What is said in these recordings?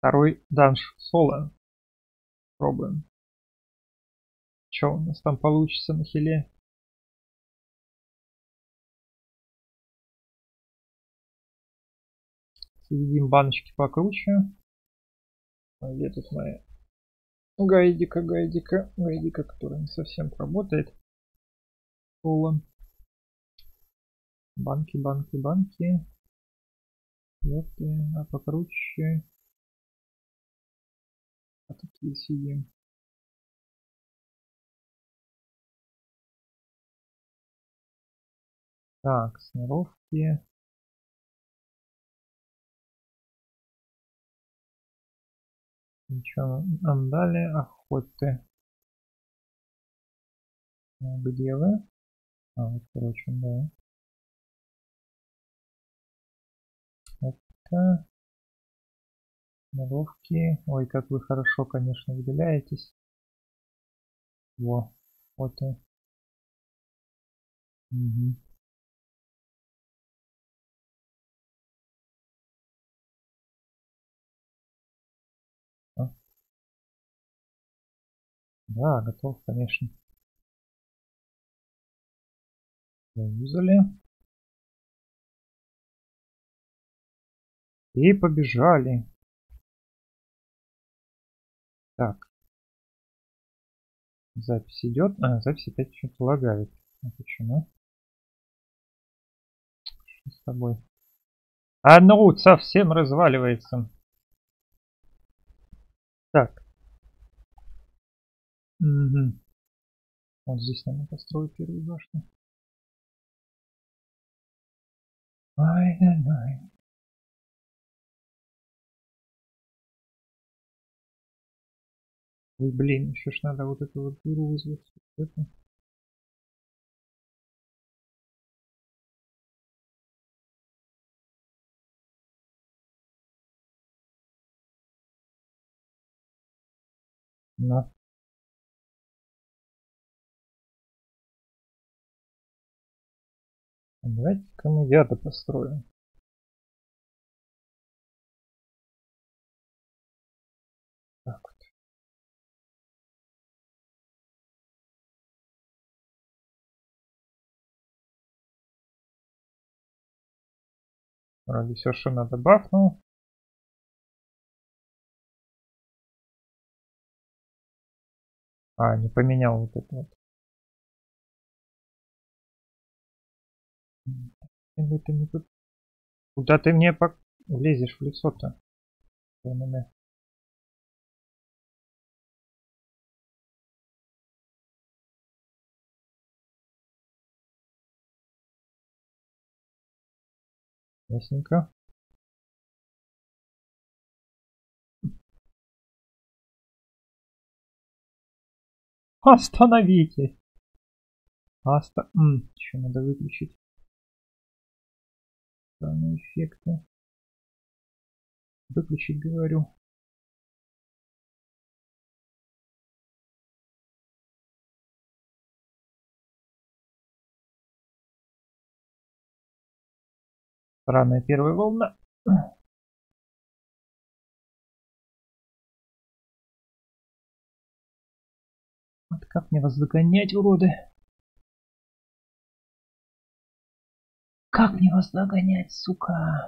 Второй данж соло. Пробуем. Что у нас там получится на хиле? Сведим баночки покруче. Где тут моя гайдика, которая не совсем работает. Соло. Банки. А покруче. А такие сидим. Так, сноровки. Ничего нам дали. Охоты. Где вы? Вот, короче, да. Это сноровки. Ой, как вы хорошо, конечно, выделяетесь. Во, вот и. Угу. Да, готов, конечно. Заюзали. И побежали. Так. Запись идет. А, запись опять что-то лагает. А почему? Что с тобой? А ну, совсем разваливается. Так. Угу. Вот здесь надо построить первую башню. Ай-яй-яй. Ой, блин, еще ж надо вот эту вот дуру вызвать. Это. На. Давайте-ка мы я-то построю. Так вот. Вроде все, что надо, бафнул. А, не поменял вот это вот. Это не тут. Куда ты мне влезешь в лицо-то? Ясненько. Остановите! Еще надо выключить. Странные эффекты. Выключить, говорю. Странная первая волна. Вот как мне вас догонять, уроды? Как мне вас догонять, сука?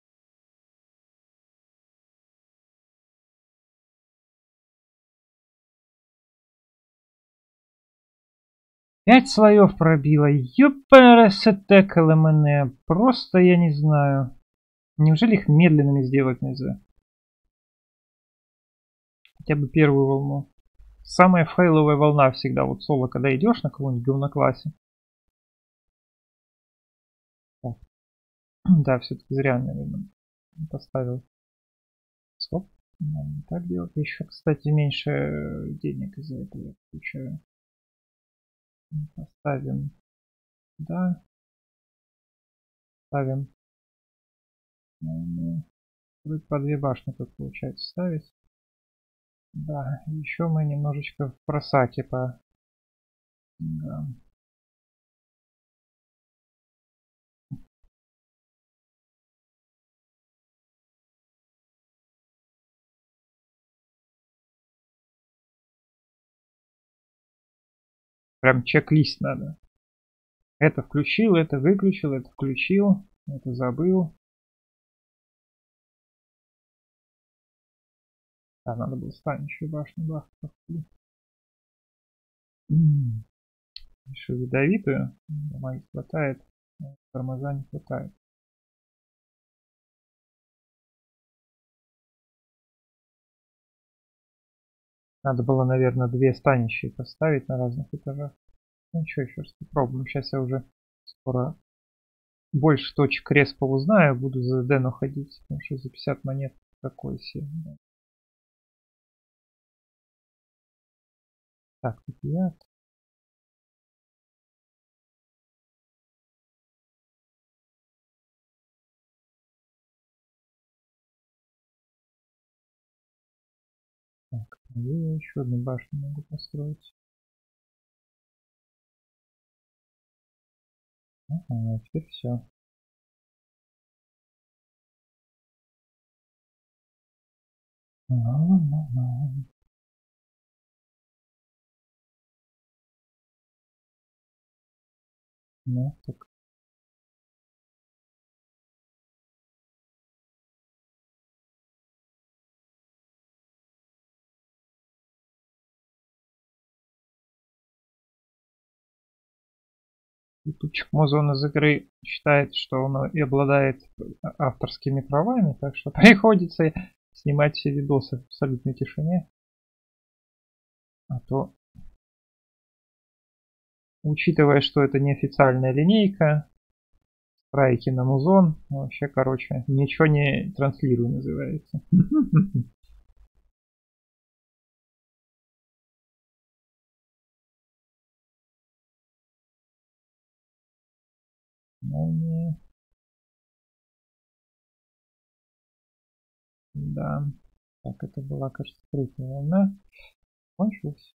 Пять слоев пробило. Ёпрст, КЛМН. Просто я не знаю. Неужели их медленными сделать нельзя? Хотя бы первую волну. Самая фейловая волна всегда. Вот соло, когда идешь на кого-нибудь в говноклассе. Да, все-таки зря, наверное, поставил. Стоп. Надо не так делать. Еще, кстати, меньше денег из-за этого я получаю. Поставим. Да. Ставим. По две башни тут получается ставить. Да, еще мы немножечко в просаке по... Да. Прям чек-лист надо. Это включил, это выключил, это включил, это забыл. Да, надо было станущую башню бахнуть. Решил ядовитую. Бумаги хватает. Тормоза не хватает. Надо было, наверное, две станущие поставить на разных этажах. Ну ничего, еще раз попробуем. Сейчас я уже скоро больше точек респа узнаю. Буду за Дэну ходить. Потому что за 50 монет такой себе. Так, тут я. Так, я еще одну башню могу построить. Ага, теперь все. Ну, так. Ютубчик Музон из игры считает, что он и обладает авторскими правами, так что приходится снимать все видосы в абсолютной тишине. А то, учитывая, что это неофициальная линейка, страйки на Музон, вообще, короче, ничего не транслирую, называется. Да. Так, это была, кажется, третья волна. Кончилась.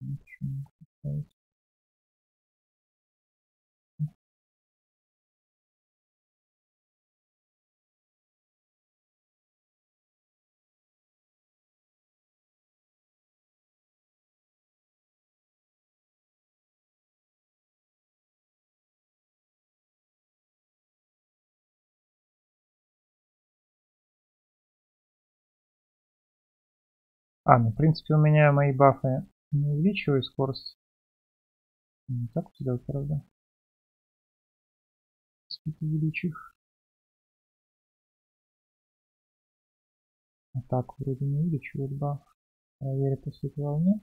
Ну в принципе у меня мои бафы не увеличивают скорость. Не так вот делать, правда. Спит увеличу их. А так вроде не увеличивает баф. Проверю после этой волны.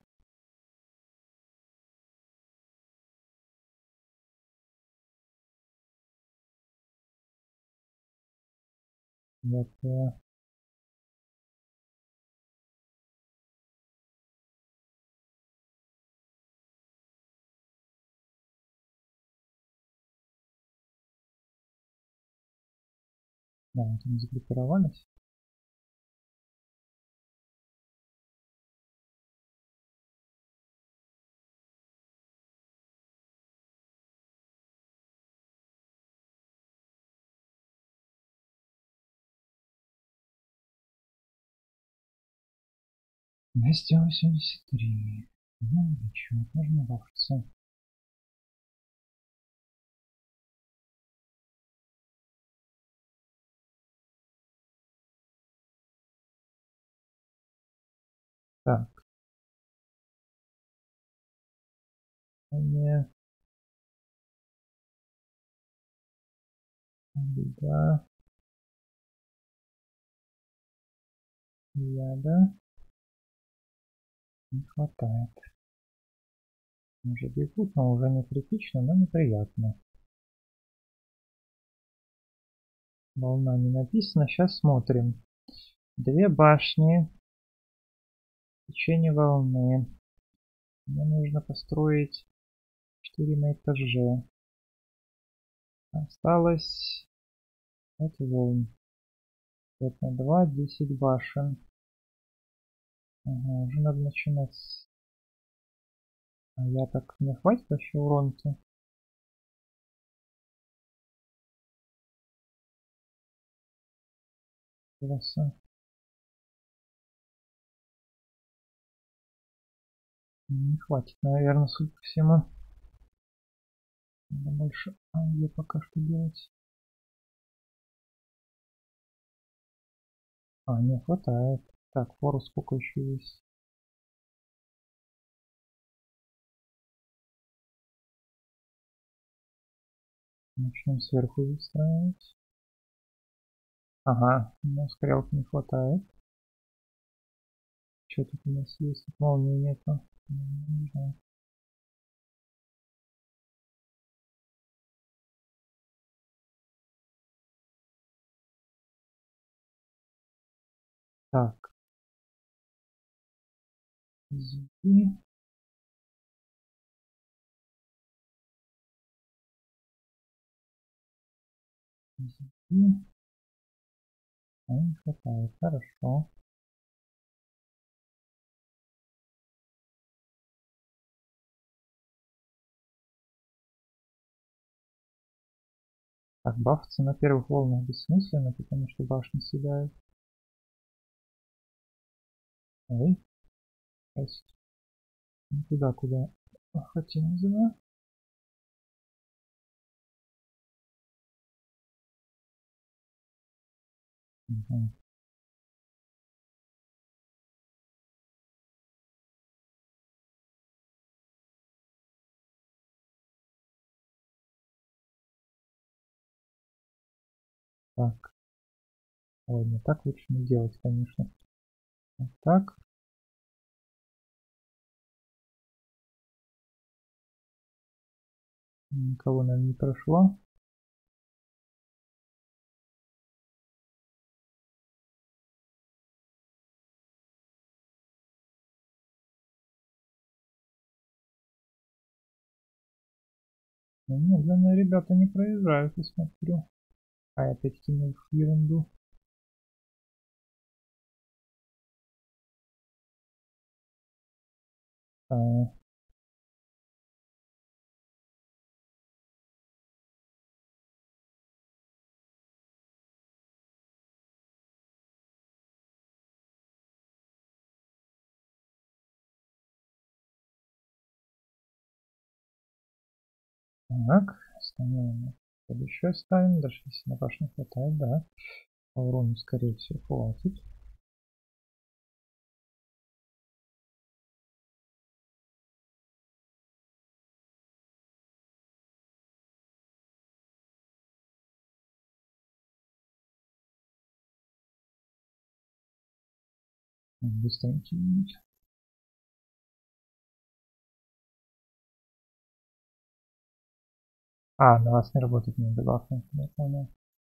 Это... Да, вот они загруппировались. Двести восемьдесят три. Ну ничего, можно бафаться. Так. Не. Беда. Яда. Не хватает. Уже бегут, но уже не критично, но неприятно. Волна не написано. Сейчас смотрим. Две башни. В течение волны. Мне нужно построить 4 на этаже. Осталось 5 волн. 5 на 2, 10 башен. Ага, уже надо начинать. А я так, не хватит вообще урона-то? Краса. Не хватит, наверное, судя по всему. Надо больше где пока что делать. Не хватает. Так, фору сколько еще есть? Начнем сверху выстраивать. Ага, у нас стрелки не хватает. Что тут у нас есть? Молнии нету. Не знаю. Так. Извини. Извини. Не хватает. Хорошо. Так, бафаться на первых волнах бессмысленно, потому что башни съедают. Ой. Есть. Не туда, куда хотел, да? Угу. Так. Ой, не так лучше не делать, конечно. Вот так. Никого, наверное, не прошло. Ну, медленно ребята не проезжают, я смотрю. А я опять кинул в ерунду. А, так, ставим. Еще ставим, даже если на башню хватает, да. По урону, скорее всего, хватит. Быстренько минуть. На вас не работает не добавка, я понял.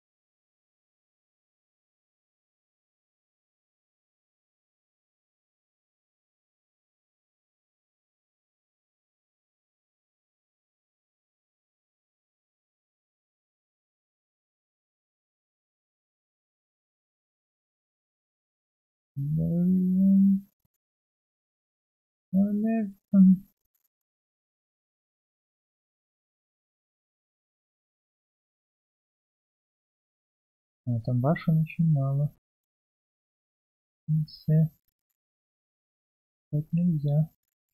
Там башен очень мало. В конце. Так нельзя.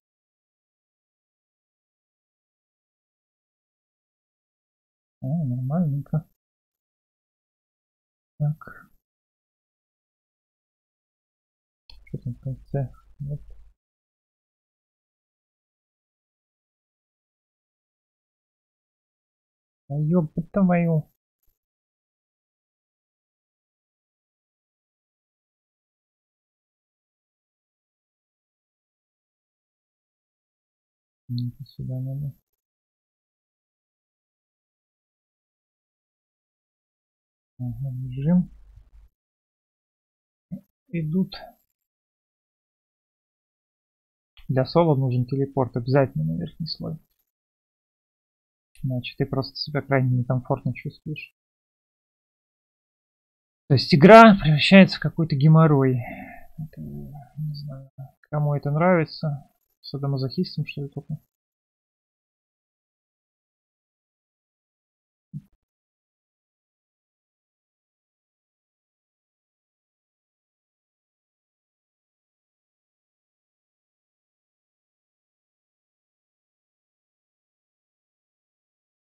Нормальненько. Так. Что там в конце? Вот. Ёпта мою. Сюда надо. Ага, бежим. Идут. Для соло нужен телепорт обязательно на верхний слой. Иначе ты просто себя крайне некомфортно чувствуешь. То есть игра превращается в какой-то геморрой. Это, не знаю, кому это нравится. Садомазохистам, что ли, только.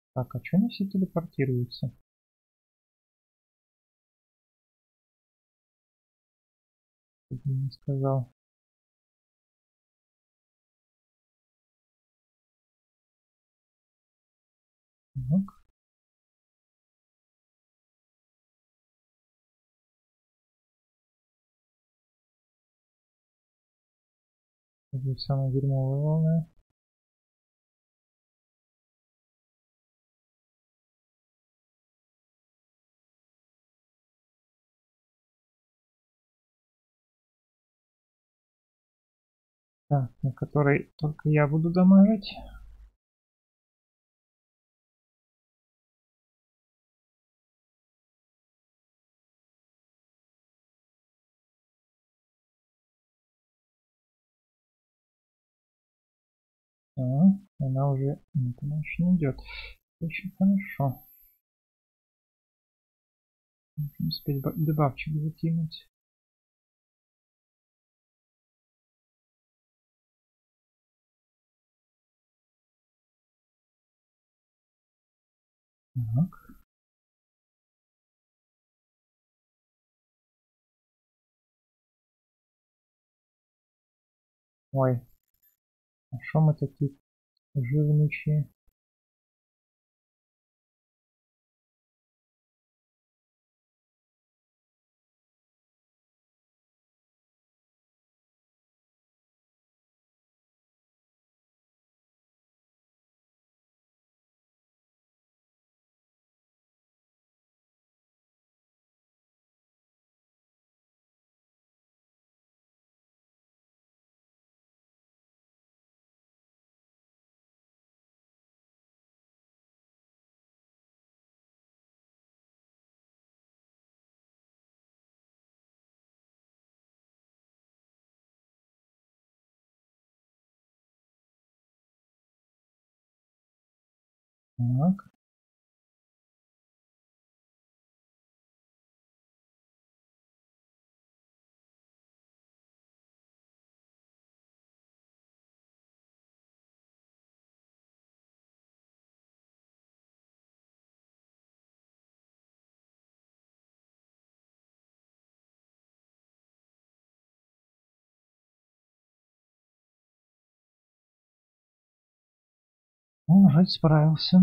Так, а что они все телепортируются? Ты не сказал. Так. Это самая дерьмовая волна. Так, на которой только я буду дамажить. А, она уже... Нет, она еще не идет. Очень хорошо. Нужно успеть дебафчик закинуть. Так. Ой, а шо мы такие жирнючие? Так. Ну, вроде справился.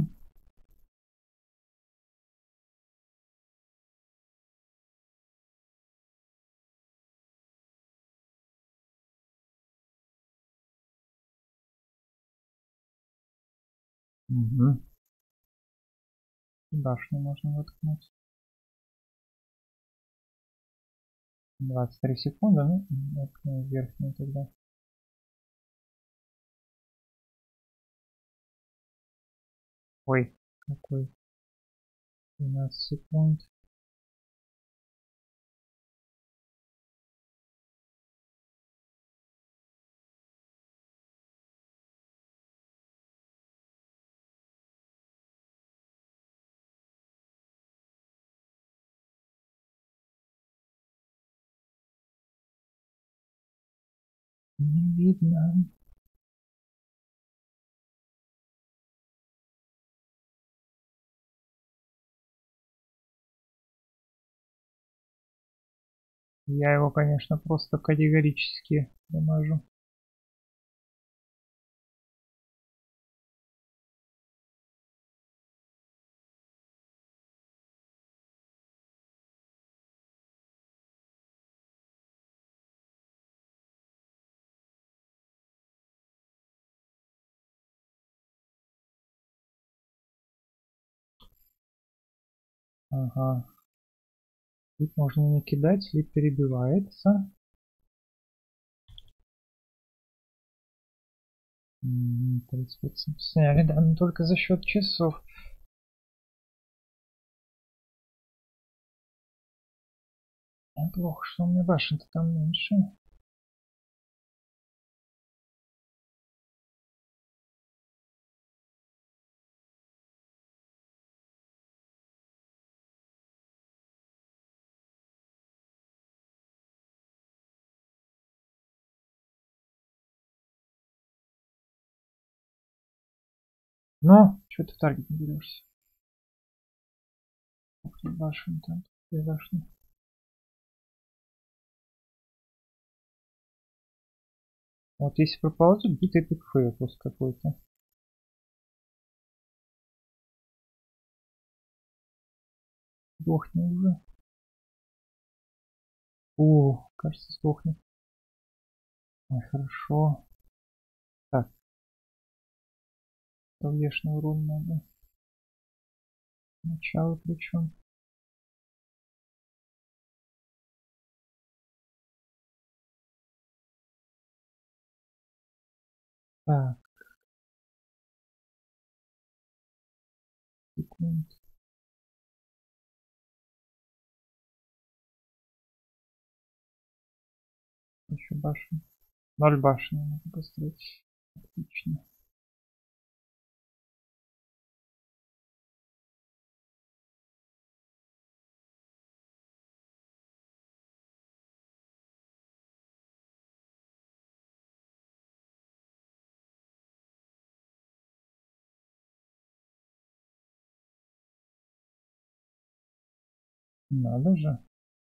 Угу. Башню можно воткнуть. 23 секунды, ну, воткну верхнюю тогда. Ой, какой? 12 секунд. Не видно. Я его, конечно, просто категорически дамажу. Ага. Тут можно не кидать, лид перебивается. 30% сняли, да, но только за счет часов. Плохо, что у меня башен-то там меньше. Ну, Что ты в таргет не берешься? Ух ты, башен там. Две башни. Вот если проползет, будет эпик фейл просто какой-то. Сдохни уже. О, кажется, сдохнет. Ой, хорошо. Так, внешний урон надо. Начало причем. Так, секунд. Еще башен. 0 башен надо построить. Отлично. Надо же.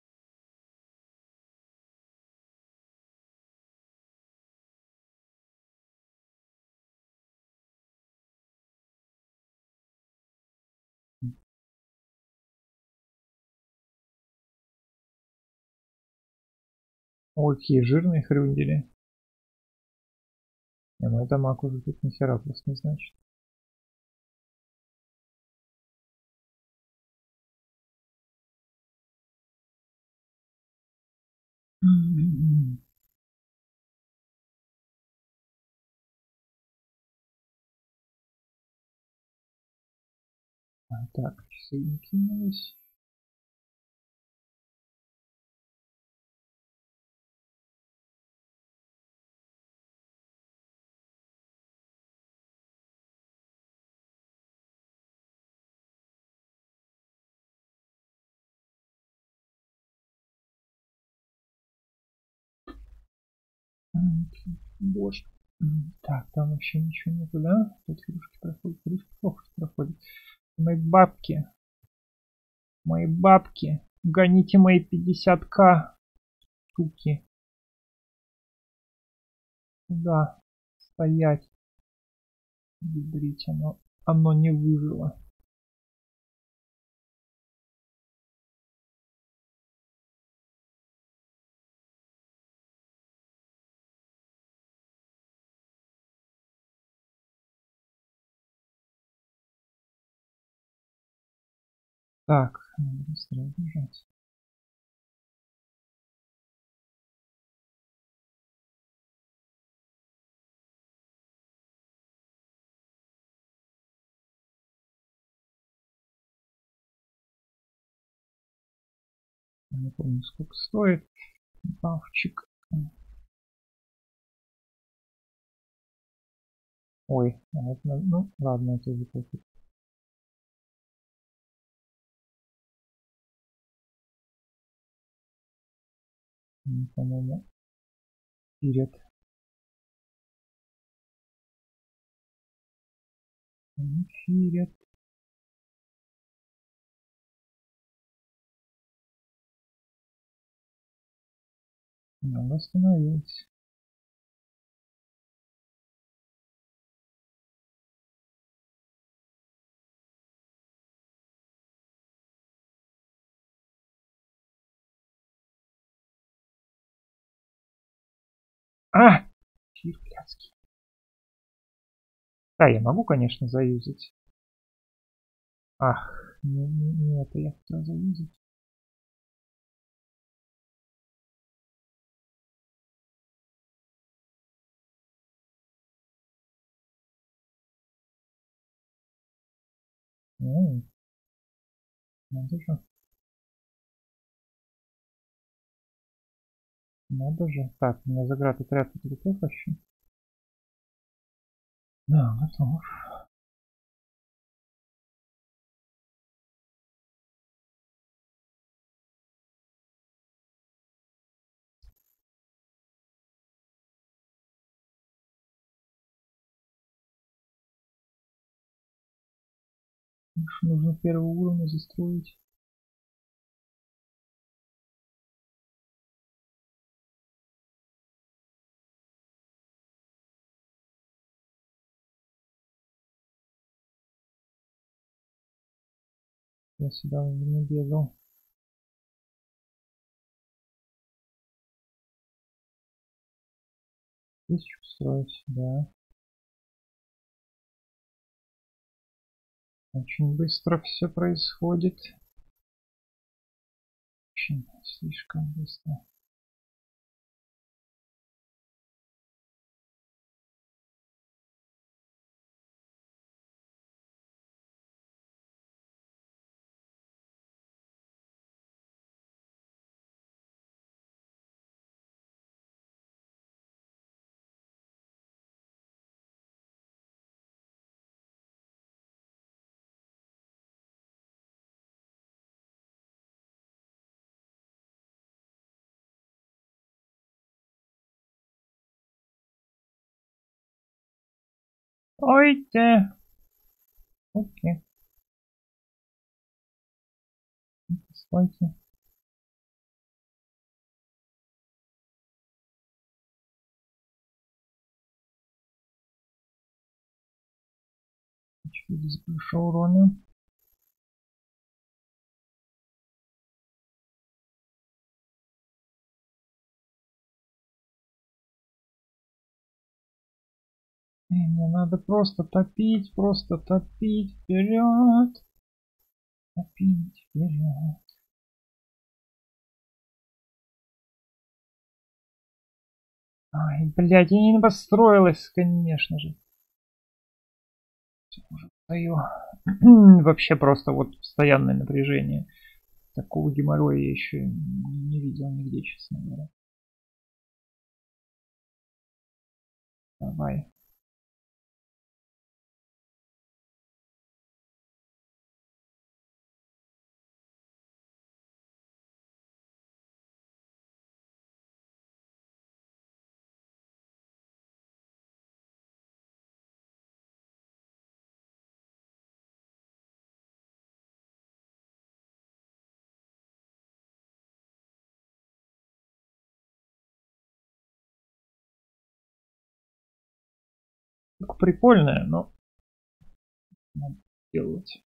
Ой, какие жирные хрюндели. Не, ну это маг уже тут ни хера просто не значит. Так, часы не кинулись. Боже. Так, там вообще ничего нету, да? Тут кружки проходят, кружки плохо проходят. Мои бабки. Мои бабки. Гоните мои 50к. Штуки. Да. Стоять. Ядрить, оно не выжило. Так, надо быстрее бежать. Я не помню, сколько стоит. Бафчик. Ой, это, ну ладно, это уже пофиг. По-моему, вперед. Вперед. Она остановилась. А! Фир блядский. Да, я могу, конечно, заюзать. Ах, не это я хотел заюзать. Надо же. Надо же. Так, у меня заград отряд готов вообще. Да, готов. Нужно первый уровень застроить. Я сюда уже не бегал. Здесь что строить, да. Очень быстро все происходит. Очень слишком быстро. Ой-те! Окей. Стойте. Здесь большого урона. И мне надо просто топить вперед. Топить вперед. Ай, блядь, я не построилась, конечно же. Все, уже стою. Вообще просто вот постоянное напряжение. Такого геморроя я еще не видел нигде, честно говоря. Давай. Прикольная, но надо делать.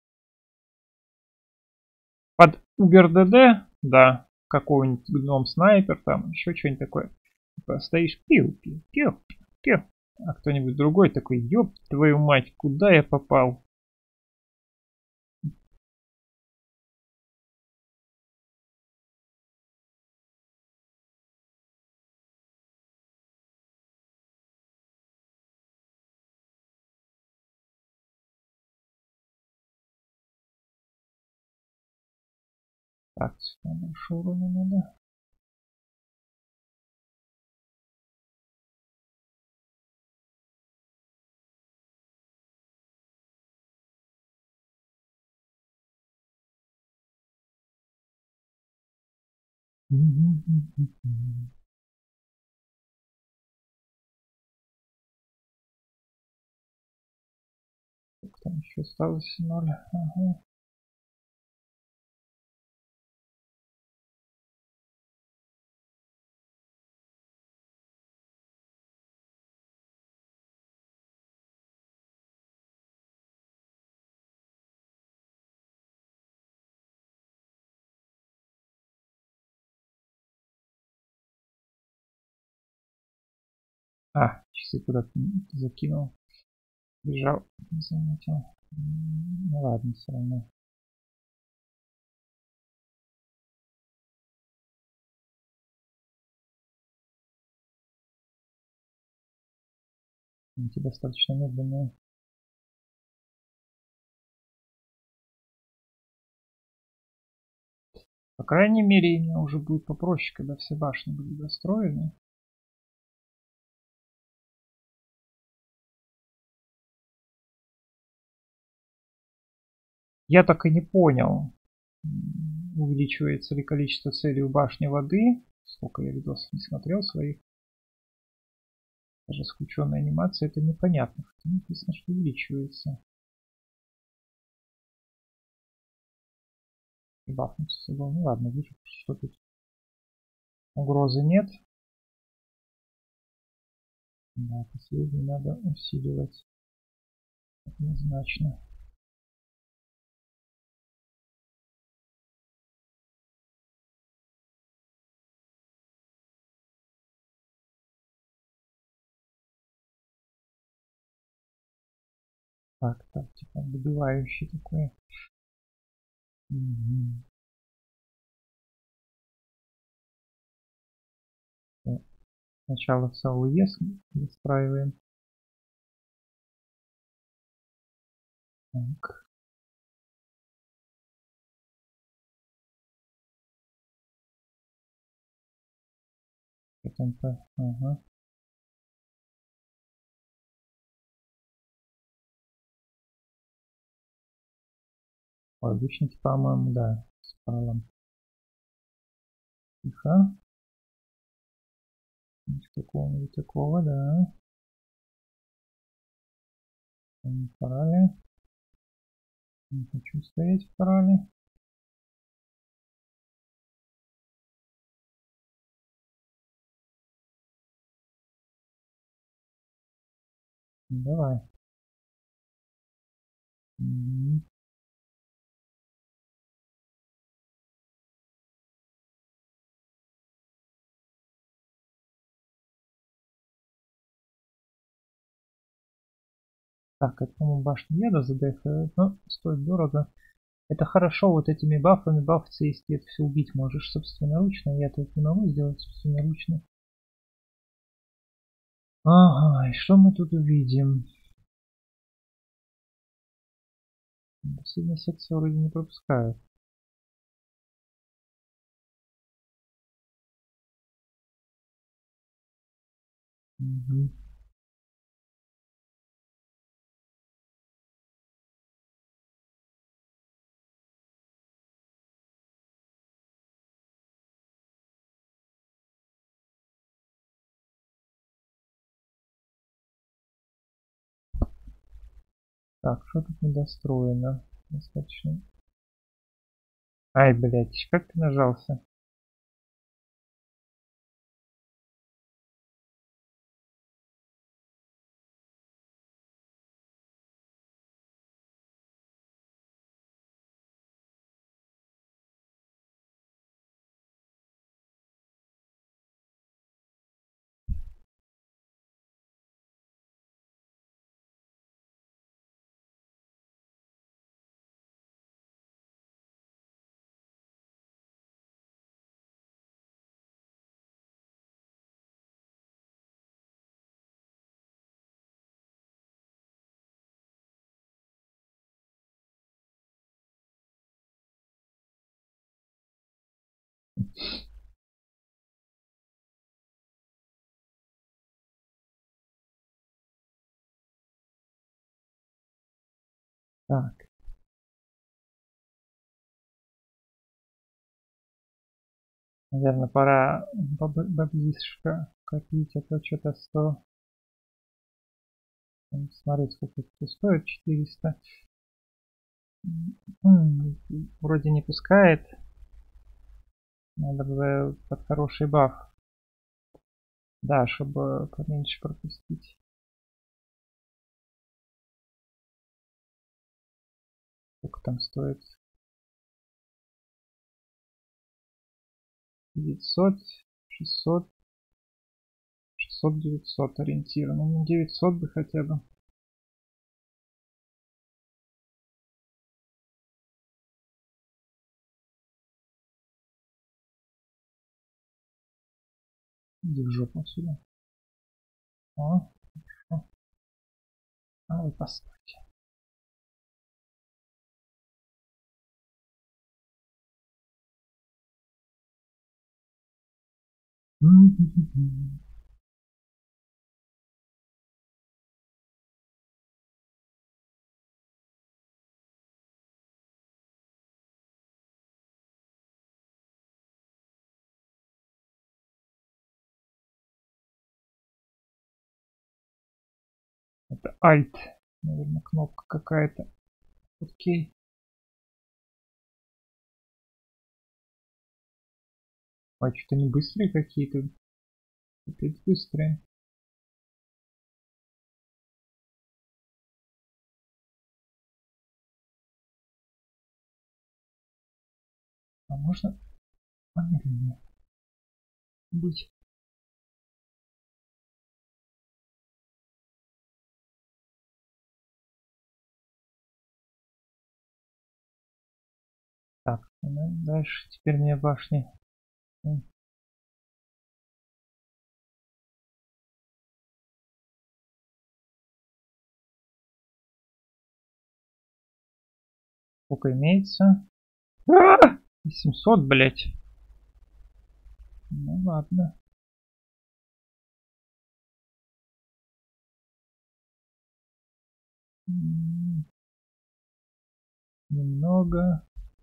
Под Убер-ДД, да, какой-нибудь гном снайпер, там еще что-нибудь такое. Типа стоишь, пиу-пиу-пиу-пиу. А кто-нибудь другой такой, ёб твою мать, куда я попал? Так, сюда большой урона надо. Так, там еще осталось 0. Ага. А, часы куда-то закинул. Бежал, не заметил. Ну ладно, все равно. Эти достаточно медленные. По крайней мере, мне уже будет попроще, когда все башни будут достроены. Я так и не понял, увеличивается ли количество целей у башни воды. Сколько я видосов не смотрел своих. Даже с включенной анимацией это непонятно. Хотя написано, что увеличивается. бафнуться забыл. Ну ладно, вижу, что тут угрозы нет. Да, последний надо усиливать однозначно. Так, типа добивающий такой. Мгм. Сначала все УЕС настраиваем. Так. Потом-то, ага. Обычно, по-моему, да, с паролем. Тихо. Какого-нибудь такого, да. В парале. Не хочу стоять в парале. Давай. Мгм. Так, это, по-моему, башня еда задефает, но стоит дорого. Это хорошо, вот этими бафами бафаться, если ты это все убить можешь собственноручно. Я это не могу сделать собственноручно. Ага, и что мы тут увидим? Последняя секция вроде не пропускают. Мгм. Так, что тут недостроено? Достаточно. Ай, блядь, как ты нажался? Так, наверное, пора баблишко копить, а то что-то 100. Смотреть, сколько это стоит. 400. Вроде не пускает. Надо бы под хороший баф. Да, чтобы поменьше пропустить. Сколько там стоит? 900, 600, 600, 900 ориентировано. Ну, 900 бы хотя бы. Иди в жопу сюда. О, о. А вы постойте. Это Alt. Наверное, кнопка какая-то. Окей. А что-то не быстрые какие-то. Опять быстрые. А можно помедленнее быть? Так, дальше теперь мне башни. Сколько имеется? 700, блять. Ну ладно. Немного.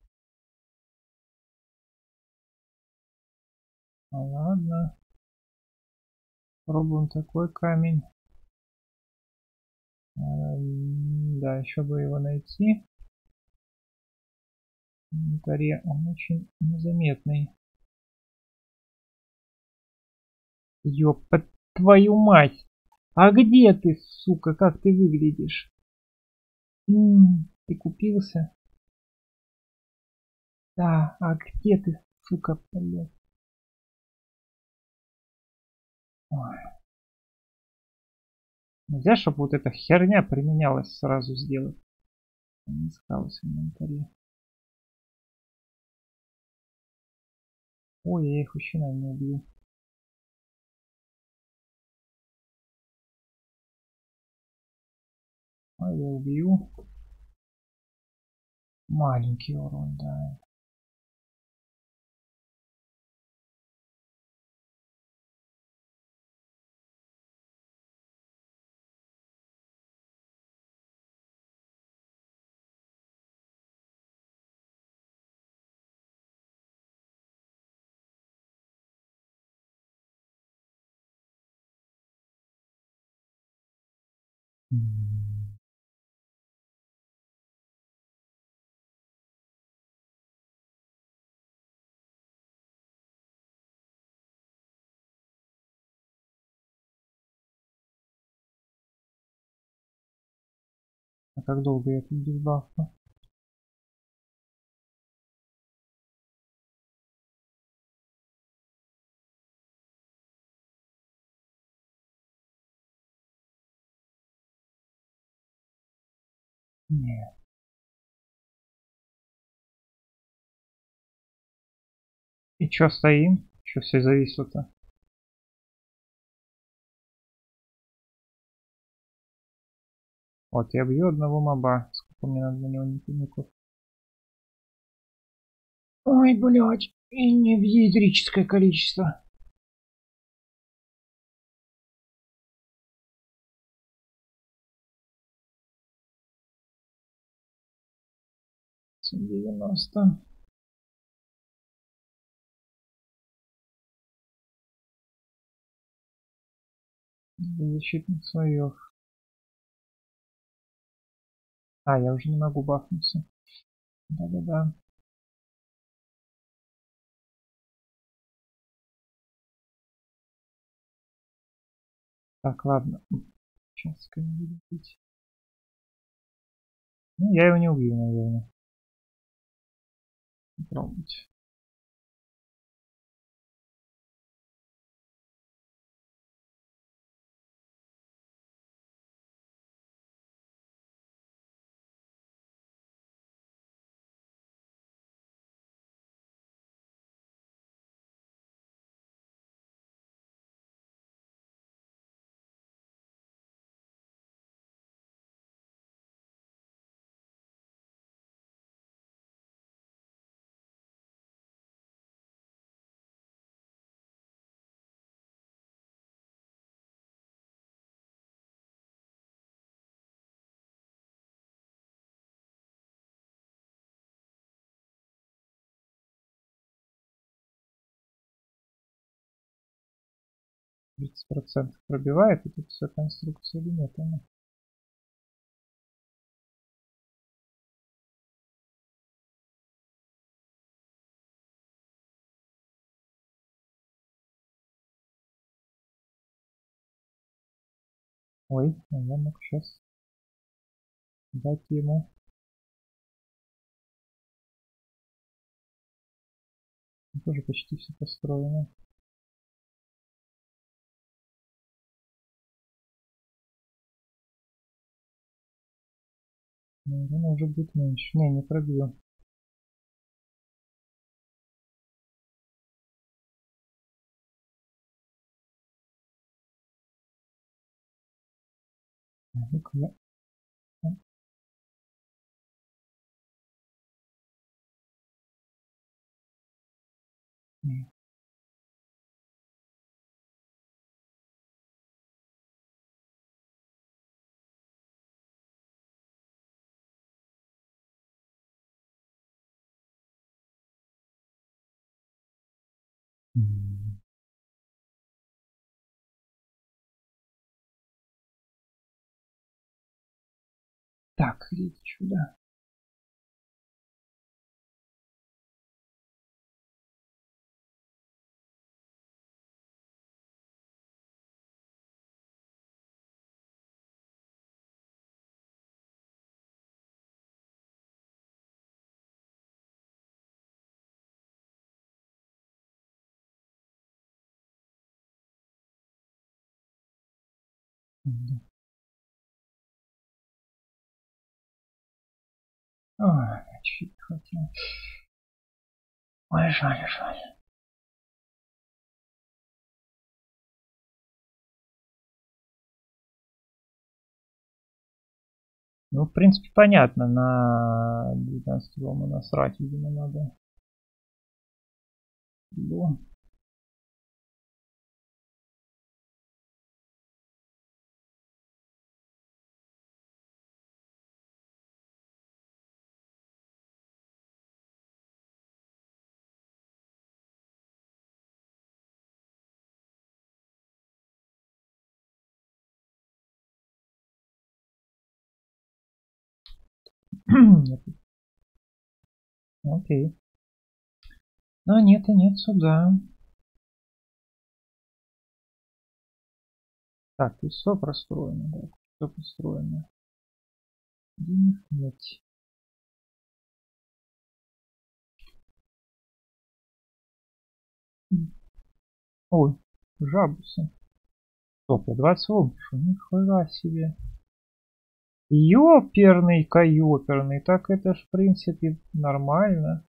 Ну ладно. Пробуем такой камень. Да, еще бы его найти. В инвентаре он очень незаметный. Ёпа твою мать! А где ты, сука? Как ты выглядишь? Ты купился? Да, а где ты, сука, блядь? Ой. Нельзя, чтобы вот эта херня применялась сразу сделать. Не искалось в инвентаре. Ой, я их вообще, наверное, не убью. А я убью. Маленький урон, да. А как долго я тут без бафа? Нет. И чё стоим? Чё все зависло-то? Вот, я бью одного моба. Сколько мне надо на него ников? Ой, блядь. И не в ядрическое количество. 90. Защитник слоев. А, я уже не могу бафнуться. Да-да-да. Так, ладно. Сейчас буду бить. Ну, я его не убью, наверное. Попробовать. %30 пробивает это все конструкция или нет? Она? Ой, я мог сейчас дать ему. Тоже почти все построено. Наверное, уже будет меньше. Не пробью. Ну-ка я... Так, идите сюда. Ой, чуть хотел. Ой, жаль, жаль. Ну, в принципе, понятно. На 19 волну насрать, видимо, надо. Да. Окей. Но нет и нет сюда. Так, тут все простроено, да. Все построено. Денег нет. Ой, жабусы. Стоп, я 20 волн. Нихуя себе. Ёперный каюперный. Так это ж в принципе нормально.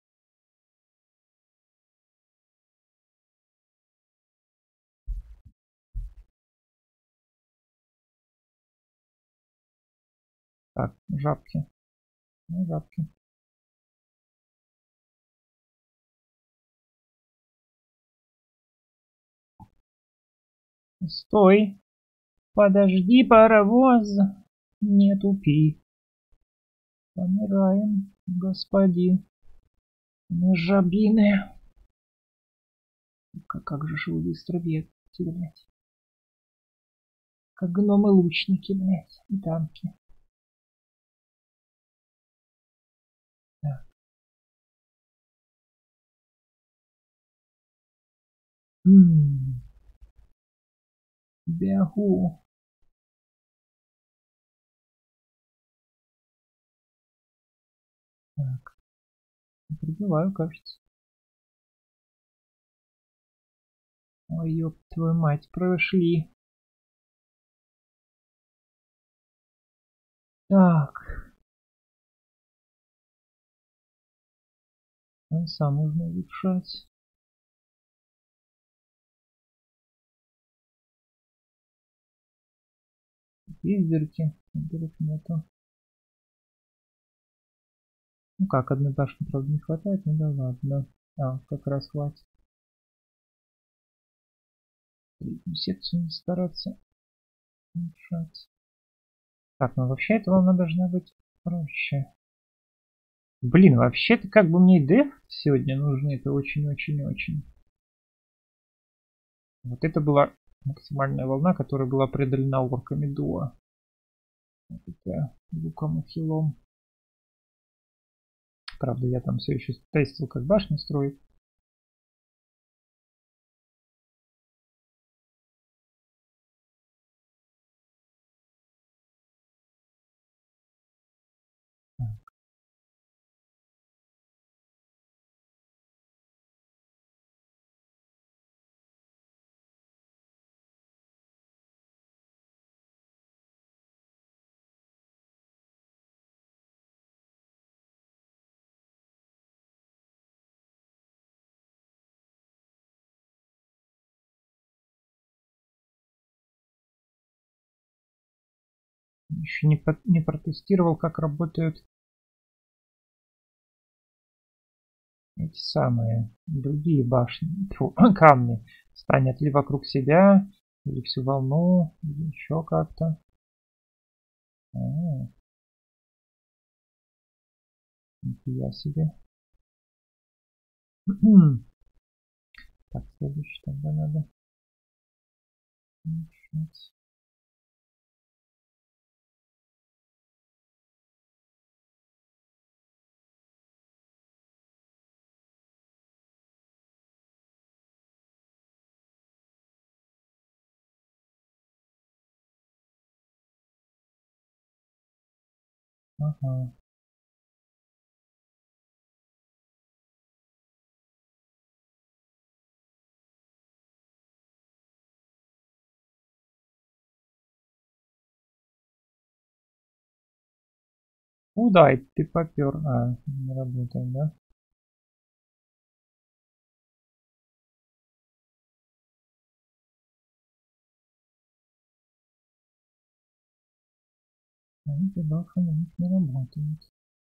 Так, жабки. Ну, жабки. Стой. Подожди, паровоз. Не тупи. Помираем, господин. Мы жабины. Как же вы быстро бегаете, блядь. Как гномы-лучники, блядь. И танки. Так. Бегу. Так. Пробиваю, кажется. Ой, ёб твою мать, прошли. Так. Он сам нужно улучшать. Есть дырки? Дырок нету. Ну как, одной башни, правда, не хватает, ну да ладно. А, как раз хватит. Третью секцию не стараться улучшать. Так, ну вообще эта волна должна быть проще. Блин, вообще-то как бы мне и деф сегодня нужны, это очень-очень-очень. Вот это была максимальная волна, которая была преодолена орками дуа. Вот это луком и хилом. Правда, я там все еще тестил, как башню строить. Еще не протестировал, как работают эти самые другие башни, камни. Станет ли вокруг себя, или всю волну, или еще как-то. Нифига себе. Так, следующий тогда надо. Ага. Да, и ты попер. Не работает, да? Эти бафы на них не работают.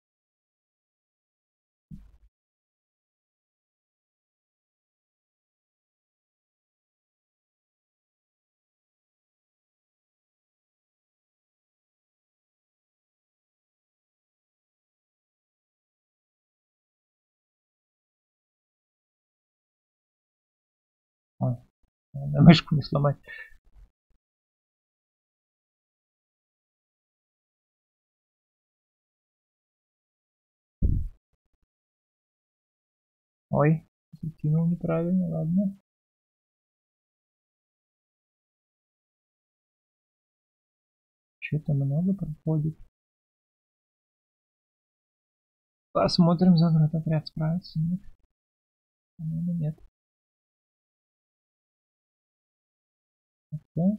Ой, надо мышку не сломать. Ой, закинул неправильно, ладно. Что-то много проходит. Посмотрим, заградотряд справится, нет? По-моему, нет. Да?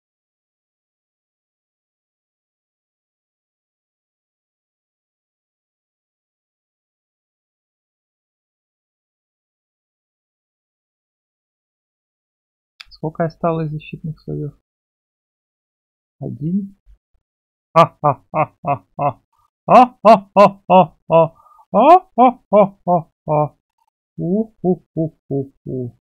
Сколько осталось защитных слоев? 1. А-а-а-а-а. А-а-а-а-а. А-а-а-а-а. У-ху-ху-ху-ху.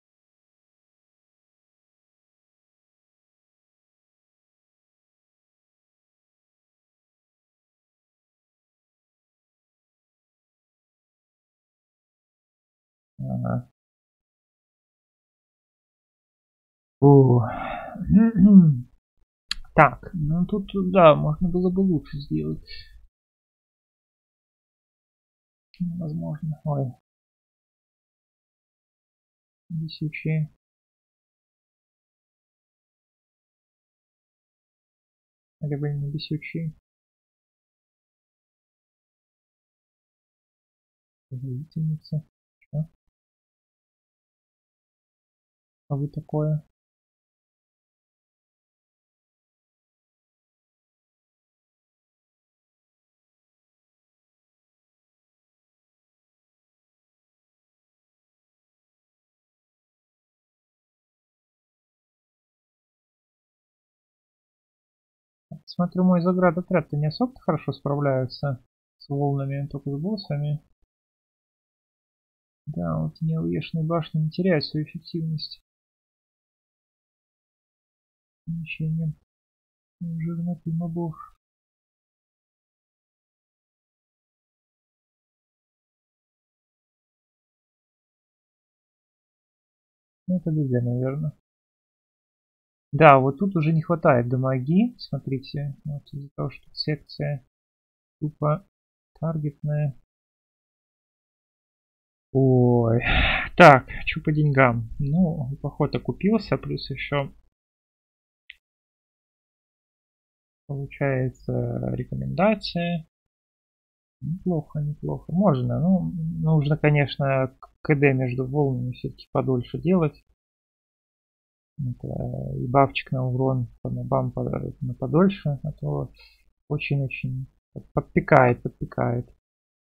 Ага. Так, ну тут, да, можно было бы лучше сделать. Возможно. Ой. Бесючие. Либо не бесючие. Воительница. Что? А вы такое? Смотрю, мой заградотряд-то не особо хорошо справляются с волнами, только с боссами. Да, вот неуешные башни не теряют свою эффективность. Помещением жирноты мобов. Ну, это ДД, наверное. Да, вот тут уже не хватает дамаги. Смотрите, вот из-за того, что секция тупо таргетная. Ой. Так, что по деньгам? Ну, поход окупился, плюс еще получается рекомендация. Неплохо, неплохо. Можно, ну, нужно, конечно, КД между волнами все-таки подольше делать. Это и бафчик на урон по мобам подольше, а то очень-очень подпекает.